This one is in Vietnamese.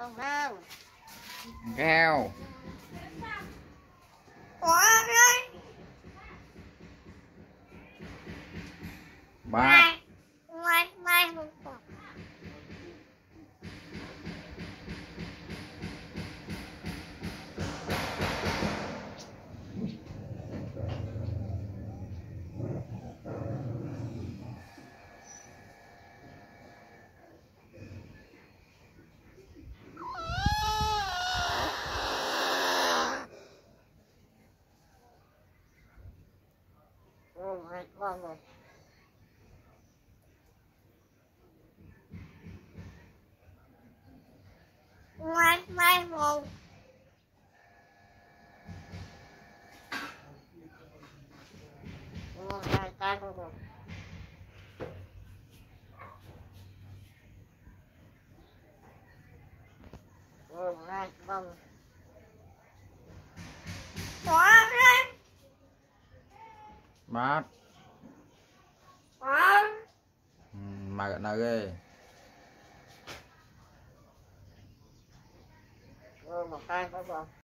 Con heo. Heo. Ba. Con rồi. Mai một. Hai tay con rồi. Hai con. Bát. Mà gần nào ghê. Một tay con rồi.